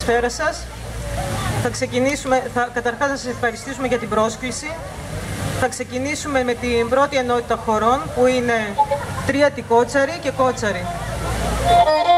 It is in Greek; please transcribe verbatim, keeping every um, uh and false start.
Καλησπέρα σας. Θα ξεκινήσουμε, θα, καταρχάς θα σας ευχαριστήσουμε για την πρόσκληση. Θα ξεκινήσουμε με την πρώτη ενότητα χορών που είναι Τρίατη Κότσαρη και Κότσαρη.